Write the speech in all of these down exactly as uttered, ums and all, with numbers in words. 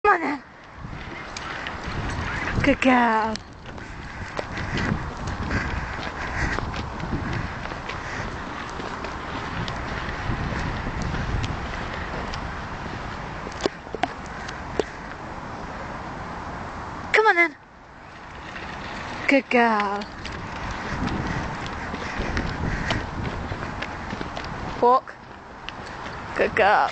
on then. Good girl. Come on then. Good girl. Walk. Good girl.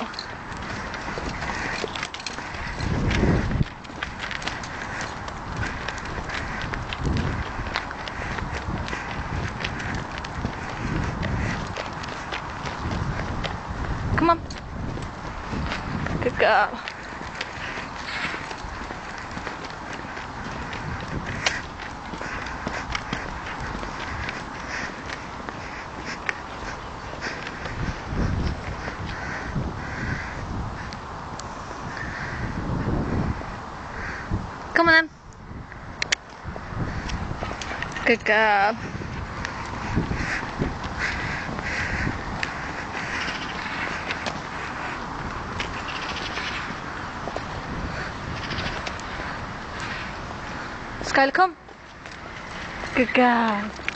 Come on. Good girl. Come on then. Good girl. Skylar, come. Good girl.